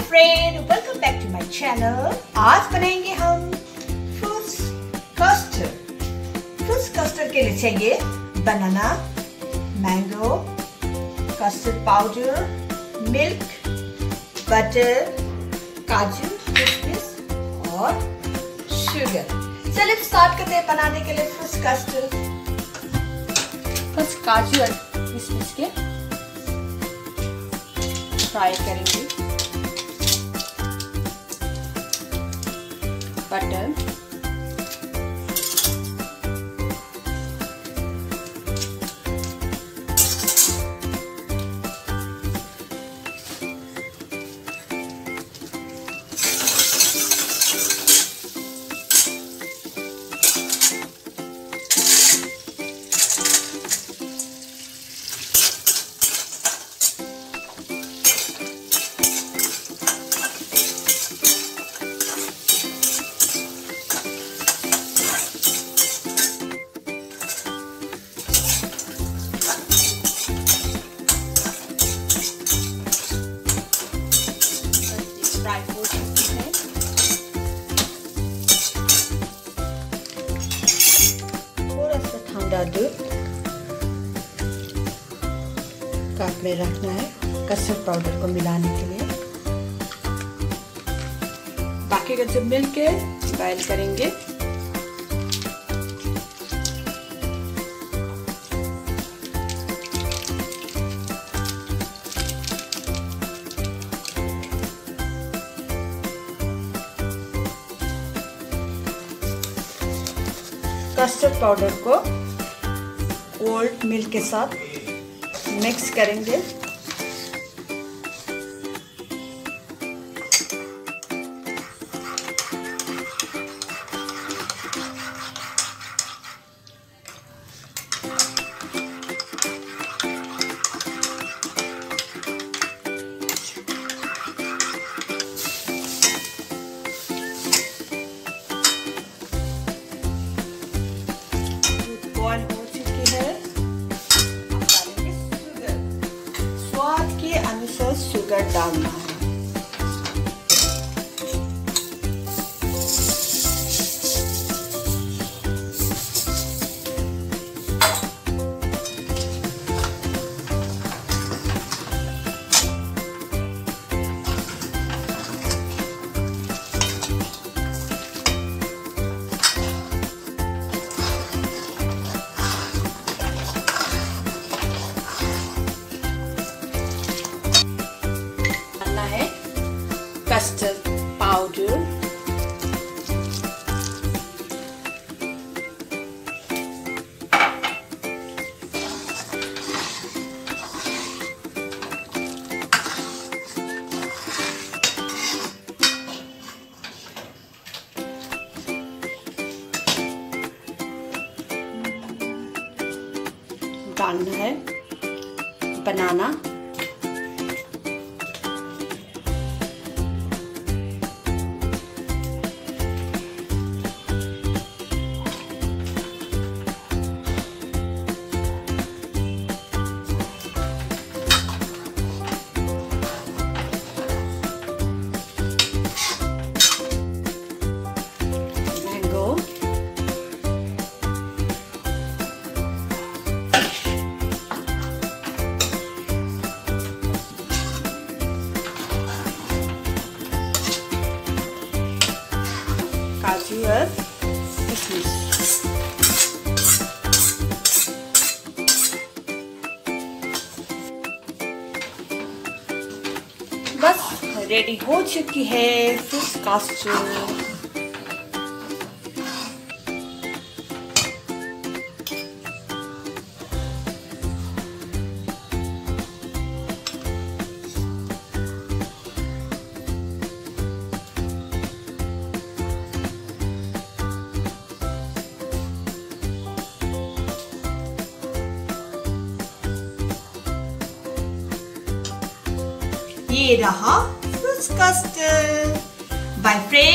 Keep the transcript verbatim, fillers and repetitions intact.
Friend, welcome back to my channel. आज बनाएंगे हम फ्रूट्स कस्टर्ड। फ्रूट्स कस्टर्ड के लिए चाहिए banana, mango, custard powder, milk, butter, काजू, किशमिश और शुगर। चलिए स्टार्ट करते हैं बनाने के लिए फ्रूट्स कस्टर्ड। फर्स्ट काजू और किशमिश के फ्राई करेंगे। बटर, ठंडा दूध कप में रखना है कस्टर्ड पाउडर को मिलाने के लिए। बाकी का जब मिल के बॉयल करेंगे। कस्टर्ड पाउडर को कोल्ड मिल्क के साथ मिक्स करेंगे। बॉयल हो चुकी है। अब डालेंगे शुगर। स्वाद के अनुसार शुगर डालना है। कस्टर्ड पाउडर, डालना है बनाना, काजू और किशमिश। बस रेडी हो चुकी है फ्रूट्स कस्टर्ड। ये रहा फ्रूट्स कस्टर्ड। Bye friends.